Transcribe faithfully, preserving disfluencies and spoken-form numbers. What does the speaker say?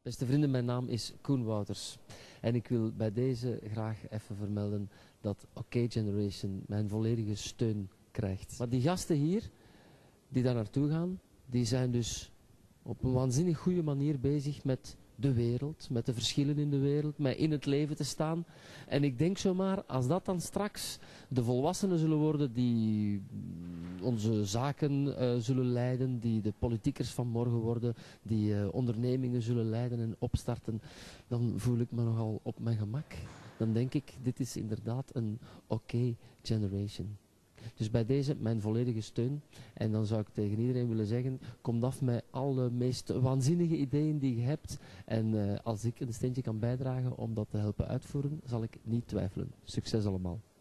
Beste vrienden, mijn naam is Koen Wouters en ik wil bij deze graag even vermelden dat OK Generation mijn volledige steun krijgt. Maar die gasten hier, die daar naartoe gaan, die zijn dus op een waanzinnig goede manier bezig met de wereld, met de verschillen in de wereld, met in het leven te staan. En ik denk zomaar, als dat dan straks de volwassenen zullen worden die onze zaken uh, zullen leiden, die de politiekers van morgen worden, die uh, ondernemingen zullen leiden en opstarten, dan voel ik me nogal op mijn gemak. Dan denk ik, dit is inderdaad een OK Generation. Dus bij deze mijn volledige steun. En dan zou ik tegen iedereen willen zeggen, kom af met alle meest waanzinnige ideeën die je hebt. En uh, als ik een steentje kan bijdragen om dat te helpen uitvoeren, zal ik niet twijfelen. Succes allemaal.